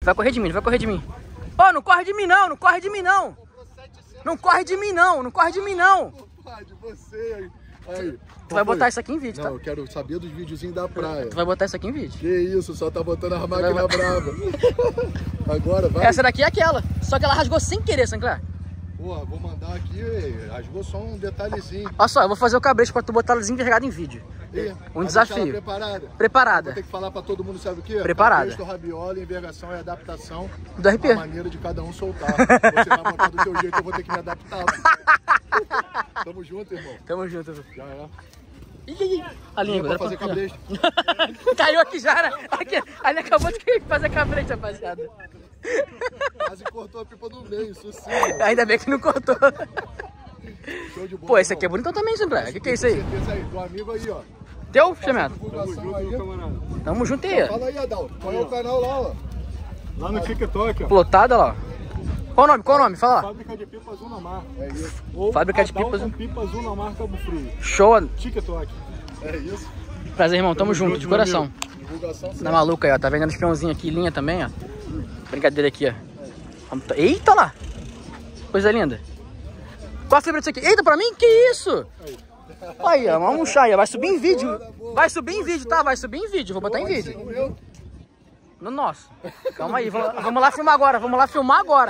Vai correr de mim, vai correr de mim. Ô, não corre de mim não, não corre de mim não. Não corre de mim não, não corre de mim não. De você aí. Tu vai botar isso aqui em vídeo, tá? Não, eu quero saber dos videozinhos da praia. Tu vai botar isso aqui em vídeo. Que isso, só tá botando a máquina brava. Agora vai. Essa daqui é aquela. Só que ela rasgou sem querer, Sinclair. Pô, vou mandar aqui, rasgou só um detalhezinho. Olha só, eu vou fazer o cabresto pra tu botar elas envergadas em vídeo. Um desafio. Preparada? Preparada. Vou ter que falar pra todo mundo, sabe o quê? Preparada. Cabresto, rabiola, envergação e adaptação. Do RP. A maneira de cada um soltar. Você vai botar do teu jeito, eu vou ter que me adaptar. Tamo junto, irmão. Tamo junto. Já é. Ih, a língua. Pra fazer cabresto. Caiu aqui já, né? Aqui, ali acabou de fazer cabresto, rapaziada. Quase cortou a pipa do meio, isso sim. Ainda bem que não cortou. Show de bola. Pô, esse aqui é bonitão também, Sinclair. O que é isso aí? Aí, do amigo aí, ó. Teu, Xamento? Tamo junto, meu camarada. Tamo junto aí. Fala aí, Adalto. Qual é o canal lá, ó? Lá no TikTok, ó. Plotada lá. Qual o nome? Qual o nome? Fala lá. Fábrica de Pipas Unamar. É isso. Ou Fábrica de Pipas Unamar Cabo Frio. Show. TikTok. É isso. Prazer, irmão. Tamo junto, de coração. Divulgação. Tá maluco aí, ó. Tá vendendo espiãozinho aqui, linha também, ó. Brincadeira aqui, ó. Eita lá. Coisa linda. Qual a fibra disso aqui? Eita, pra mim? Que isso? Aí, ó. Vamos murchar aí. Vai subir em vídeo. Vai subir em vídeo, tá? Vai subir em vídeo. Vou botar em vídeo. No nosso. Calma aí. Vamos lá filmar agora. Vamos lá filmar agora.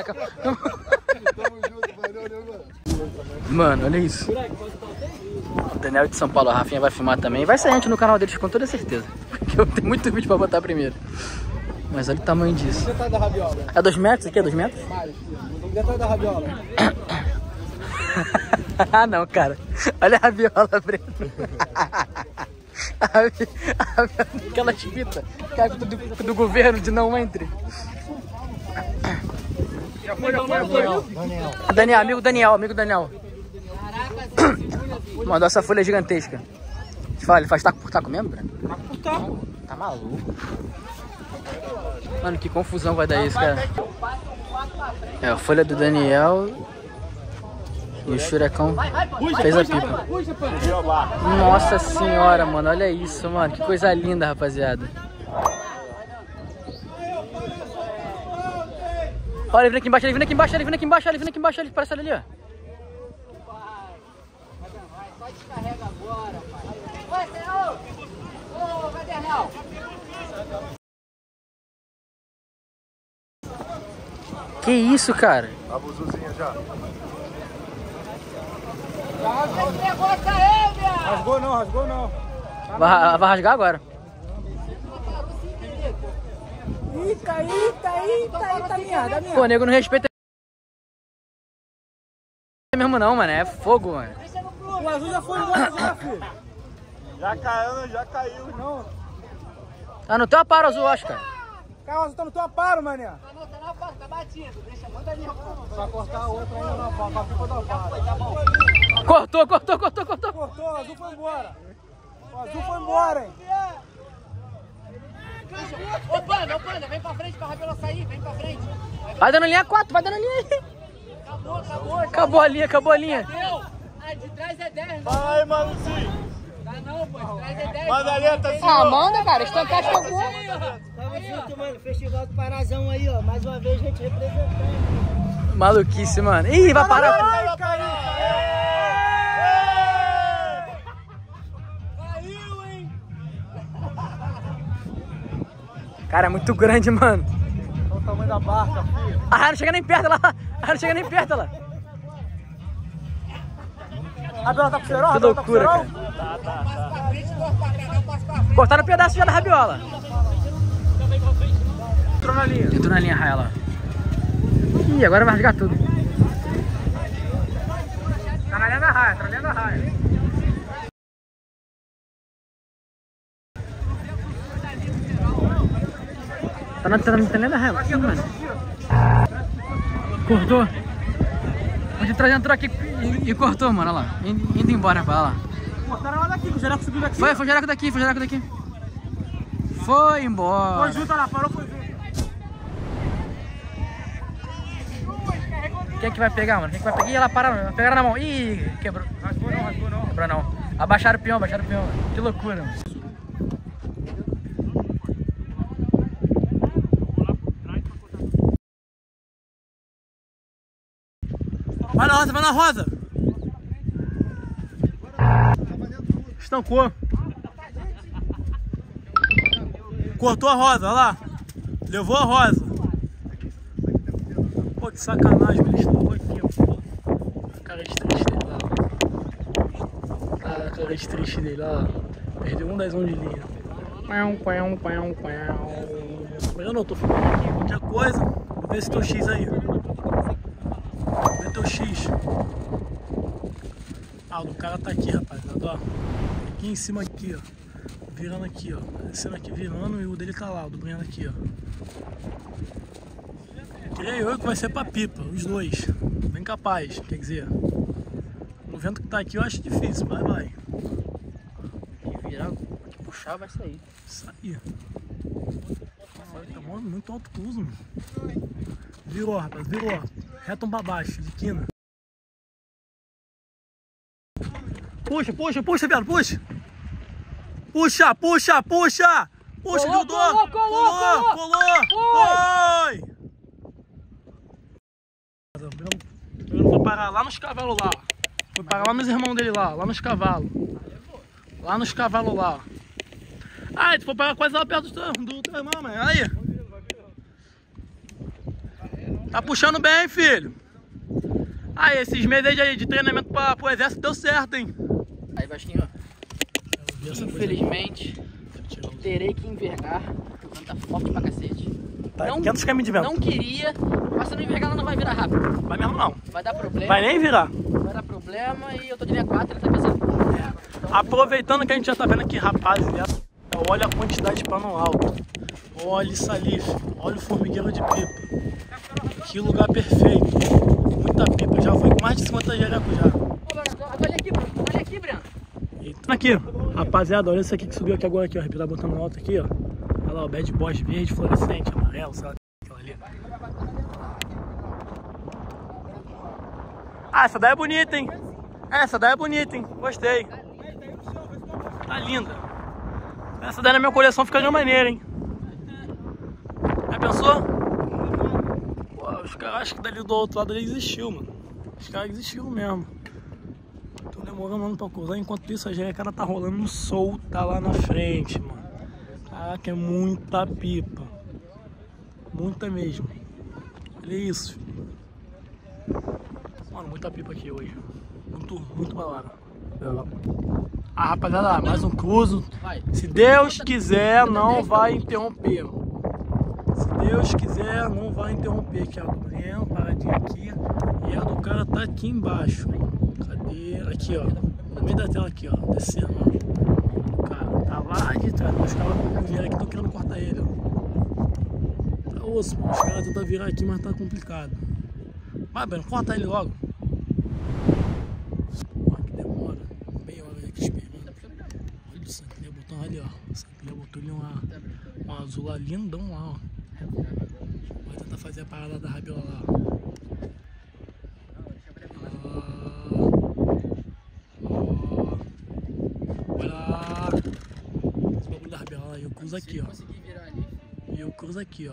Mano, olha isso. O Daniel de São Paulo, a Rafinha vai filmar também. Vai sair antes no canal deles com toda certeza. Porque eu tenho muito vídeo pra botar primeiro. Mas olha o tamanho disso. Detalhe da rabiola. É 2 metros? Aqui é 2 metros? Mais. Detalhe da rabiola. Ah não, cara. Olha a rabiola preta. Aquela chipita do governo de não entre. Daniel, amigo Daniel. Mandou essa folha gigantesca. Te fala, ele faz taco por taco mesmo, Breno? Tá maluco. Mano, que confusão vai dar isso, cara. É a folha do Daniel. E o Churecão fez a pipa. Nossa senhora, mano. Olha isso, mano. Que coisa linda, rapaziada. Olha, ele vindo aqui embaixo, ele vindo aqui embaixo, ele vindo aqui embaixo, ele vindo aqui embaixo, ele parece ali, ó. Só descarrega agora, pai. Ô, Cadernal. Que isso, cara? A buzuzinha já. Esse negócio aí, viado. Rasgou não. Vai rasgar agora. Eita, tá minha. Pô, nego não respeita mesmo não, mano. É fogo, mano. O azul já foi embora já, filho. Já caiu. Não. Tá no teu aparo azul, acho, cara. Cara, o azul tá no teu aparo, mané. Tá na porta, tá batido. Deixa, manda ali. Vai cortar a outra ainda na pá, pra pipa do aparo. Tá bom. Cortou. Cortou, o azul foi embora. O azul foi embora, hein. Ô, Panda, vem pra frente pra rabiola sair, vem pra frente. Vai dando linha 4, vai dando linha aí. Acabou. Acabou a linha. Deu. Ah, de trás é 10, não. Fala aí, Maluzinho. Tá não, pô, de trás é 10. Manda a letra assim, Ah, manda, cara. Estancar de cocô. Tamo junto, mano. Festival do Parazão aí, ó. Mais uma vez, gente representando. Maluquice, mano. Ih, vai parar tudo. Caiu, hein? Cara, é muito grande, mano. Olha o tamanho da barca, filho. Ah, não chega nem perto lá. Lá. A rabiola tá com cerol? Que loucura, cara. Passa pra frente, corta pra cá, não passa pra frente. Cortaram um pedaço já da rabiola. Entrou na linha, raia lá. Ih, agora vai rasgar tudo. Tá na linha da raia, Tá na linha da raia lá. Ih, mano. Cortou. O de trás entrou aqui e cortou, mano, olha lá. Indo embora, pra lá. Cortaram lá daqui, o Jereco subiu daqui. Foi o Jereco daqui. Foi embora. Foi junto, lá, parou, foi junto. Quem é que vai pegar, mano? Ih, ela pararam, pegaram na mão. Ih, quebrou. Rasgou não. Quebrou não. Abaixaram o peão, mano. Que loucura, mano. Vai na rosa, vai na rosa. Estancou. Cortou a rosa, olha lá. Levou a rosa. Pô, que sacanagem, ele estancou aqui, ó. A cara de triste dele lá. A cara de triste dele lá. Perdeu um dezão de linha. Eu não tô falando aqui qualquer coisa. Vou ver esse teu X aí. Vou ver teu X. Ah, o do cara tá aqui, rapaziada, ó. Aqui em cima aqui, ó. Virando aqui, ó. Descendo aqui, virando, e o dele tá lá, o do Breno aqui, ó. Creio eu que vai ser pra pipa, os dois. Bem capaz, quer dizer. No vento que tá aqui eu acho difícil, mas vai. E virar, puxar, vai sair. Isso aí. Tá muito alto cruzo, mano. Virou, rapaz, virou. Retom pra baixo, de quina. Puxa, puxa, puxa, viado, puxa. Puxa, puxa, puxa. Puxa, Dildô. Colou. Foi. O Bruno foi parar lá nos cavalos lá. Foi parar lá nos irmãos dele lá nos cavalos. Lá nos cavalos lá. Ai, tu foi parar quase lá perto do teu irmão, mano. Aí. Tá puxando bem, filho. Aí, esses meses aí de treinamento pro exército deu certo, hein? Aí, Vasquinho, infelizmente, terei que envergar. O vento tá forte pra cacete. Tá 500 km de vento. Não queria, mas se não envergar, ela não vai virar rápido. Vai mesmo não. Vai dar problema. Vai nem virar. Vai dar problema e eu tô de linha 4, ele tá pensando. Então, aproveitando que a gente já tá vendo aqui, rapaziada, olha a quantidade de pano alto. Olha isso ali, olha o formigueiro de pipa. Que lugar perfeito. Muita pipa, já foi com mais de 50 jereco já. Olha aqui, Breno. Aqui, rapaziada, olha isso aqui que subiu aqui agora, aqui, ó. Tá botando alto aqui, ó. Olha lá, o bad boss verde, fluorescente, amarelo, sei lá, aquela ali. Ah, essa daí é bonita, hein? Essa daí é bonita, hein? Gostei. Tá linda. Essa daí na minha coleção ficaria maneira, hein? Já pensou? Pô, os caras acham que dali do outro lado ali existiu, mano. Os caras existiram mesmo. Tô demorando pra cruzar, enquanto isso a jerecara tá rolando no sol, tá lá na frente, mano. Caraca, é muita pipa. Muita mesmo. Olha isso. Mano, muita pipa aqui hoje. Muito balada. Ah, rapaziada, mais um cruzo. Se Deus quiser, não vai interromper. Se Deus quiser, não vai interromper. Aqui, ó, do Breno, paradinha aqui. E a do cara tá aqui embaixo. Cadê? Aqui, ó. No meio da tela aqui, ó. Descendo, ó. O cara tá lá de trás. Os caras vieram aqui, estão querendo cortar ele, ó. Tá osso, mano. Os caras tentam virar aqui, mas tá complicado. Vai, Breno, corta ele logo. Ó, que demora. Meia hora aqui esperando. Olha o Santilha botou ali, ó. O Santilha botou ali um azul lá, lindão lá, ó. Vai tentar fazer a parada da rabiola lá, ó. Olha lá. Esse bagulho da rabiola aí, eu cruzo aqui, ó. E eu cruzo aqui, ó.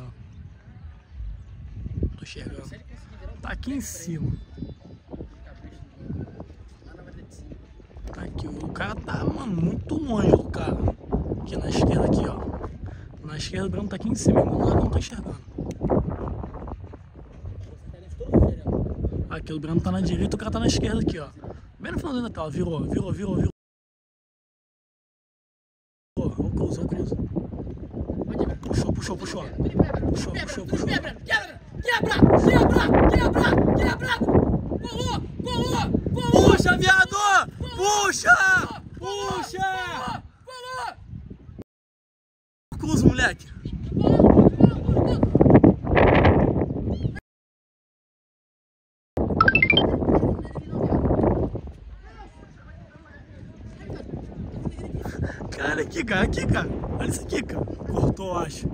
Tô chegando. Tá aqui em cima. Tá aqui, o cara tá, mano, muito longe do cara. Aqui na esquerda, aqui, ó. Na esquerda o Breno tá aqui em cima, no lado não tá enxergando. Aqui o Breno tá na direita, o cara tá na esquerda aqui, ó. Bem no finalzinho da tela, virou. Ó, o cruzo. Puxou. Quebra! Colou! Puxa, viado! Puxa! Cruzo, moleque! Cara, aqui, cara. Olha isso aqui, cara. Cortou, eu acho.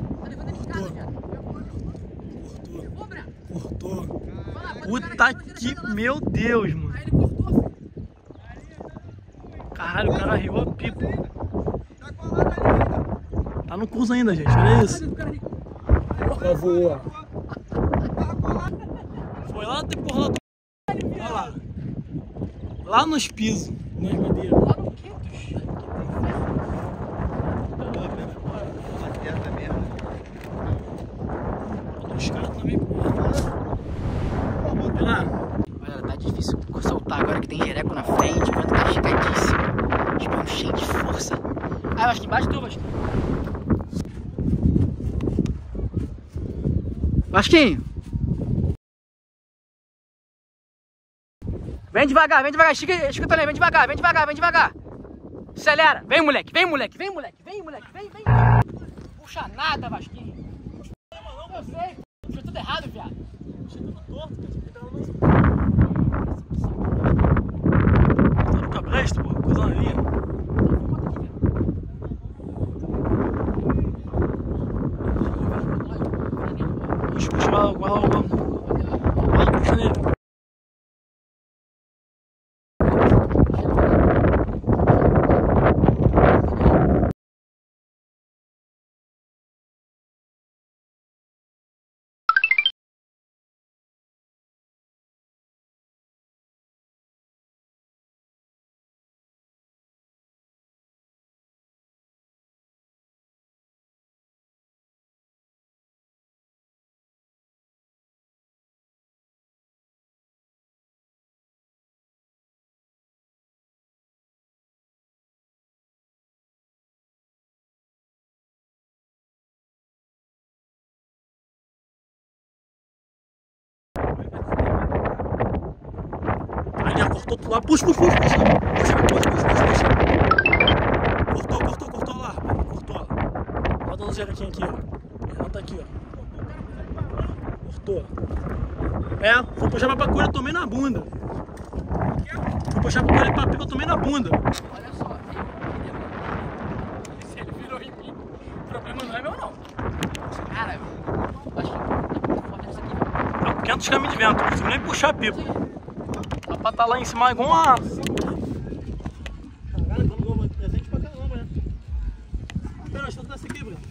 Cortou. Puta que... Meu Deus, mano. Caralho, o cara riu a pipa. Tá no curso ainda, gente. Olha isso. Voou. Foi lá, tem porra lá. Olha lá. Lá nos pisos, nas madeiras. Lá no quinto. Os caras também. Olha lá. Olha, tá difícil soltar agora que tem jereco na frente, o vento tá esticadíssimo. Espinho cheio de força. Ah, Vasquinho, embaixo tu, Vasquinho. Vasquinho! Vem devagar, estica o talento, vem devagar. Acelera, vem moleque, vem. Puxa nada, Vasquinho. Eu sei, puxa tudo errado, viado. Puxa tudo torto, cara. Tá no cabresto, pô, coisa na linha. Puxa lá, puxa nele. Ali, cortou tudo lá. Puxa. Cortou lá, rapaz. Cortou lá. Bota no jerequinho aqui, ó. Renan tá aqui, ó. Cortou. É, fui puxar pra pacoeira, eu tomei na bunda. Fui puxar pra pacoeira, eu tomei na bunda. Olha só, se ele virou em mim, o problema não é meu não. Cara, eu acho que pode isso aqui. Tá com 500 km de vento, não consigo nem puxar a pipa. A pá tá lá em cima igual uma... Caralho, vamos presente pra caramba, né? Pera, deixa eu dar essa aqui, Bruno.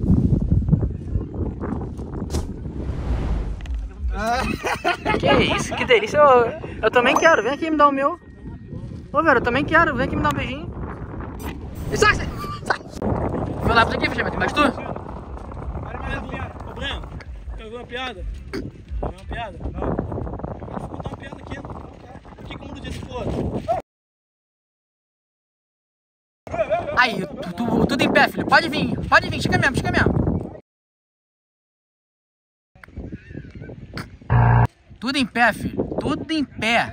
Que isso, que delícia. Eu também quero, vem aqui me dar o meu. Ô, velho, eu também quero, vem aqui me dar um beijinho. E sai! Meu lápis aqui, fechamento, embaixo tu? Ô, Breno, pegou uma piada? Pegou uma piada? Não. Eu vou contar uma piada aqui. Por que o mundo disse foda? Aí, tudo em pé, filho. Pode vir, chega mesmo. Tudo em pé, filho. Tudo em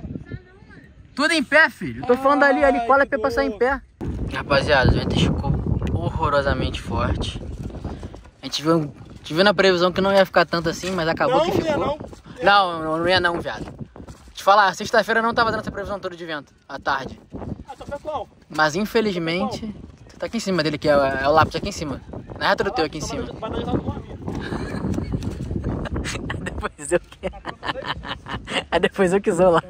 pé, filho. Eu tô falando ali, cola é pra passar em pé. Rapaziada, o vento ficou horrorosamente forte. A gente viu na previsão que não ia ficar tanto assim, mas acabou que ficou. Não ia não, viado. Te falar, sexta-feira não tava dando essa previsão toda de vento, à tarde. Ah, só foi qual? Mas infelizmente, tá aqui em cima dele, que é o lápis aqui em cima. Na reta do teu aqui em cima. Depois eu quis lá.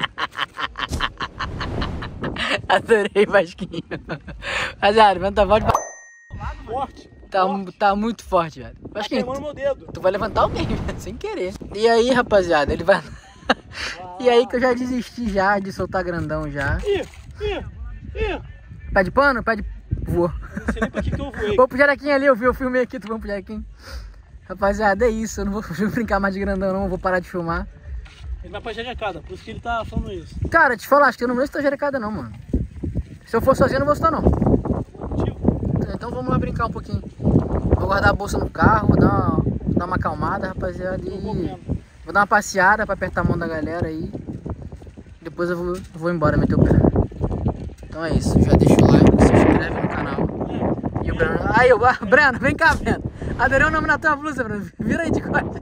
Adorei, Vasquinho. Rapaziada, o vento tá forte. Tá muito forte, velho. Vasquinho, tá meu dedo. Tu vai levantar alguém, sem querer. E aí, rapaziada, ele vai... E aí que eu já desisti já de soltar grandão já. Ih. Pé de pano? Voou. Não sei nem pra que eu voei. Vou pro Jarequim ali, eu filmei aqui, tu vamos pro Jarequim. Rapaziada, é isso, eu não vou brincar mais de grandão não, eu vou parar de filmar. Ele vai pra jerecada, por isso que ele tá falando isso. Cara, te falar, acho que eu não vou estar jerecada não, mano. Se eu for sozinho, eu não vou estar não. Então vamos lá brincar um pouquinho. Vou guardar a bolsa no carro, vou dar uma acalmada, rapaziada, e vou dar uma passeada pra apertar a mão da galera aí. Depois eu vou embora meter o pé. Então é isso, já deixa o like, se inscreve no canal. E o Breno... Aí, Breno, vem cá, Breno. Adorei o nome na tua blusa, Breno. Vira aí de costas.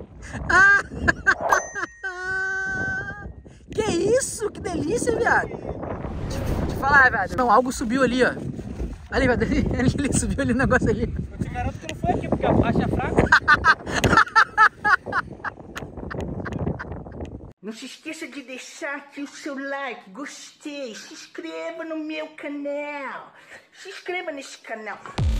Que isso? Que delícia, viado. Deixa eu te falar, viado. Não, algo subiu ali, ó. Ali, viado. Ele subiu ali o negócio ali. Eu te garanto que não foi aqui, porque a faixa é fraca. Não se esqueça de deixar aqui o seu like, gostei, se inscreva no meu canal, se inscreva nesse canal.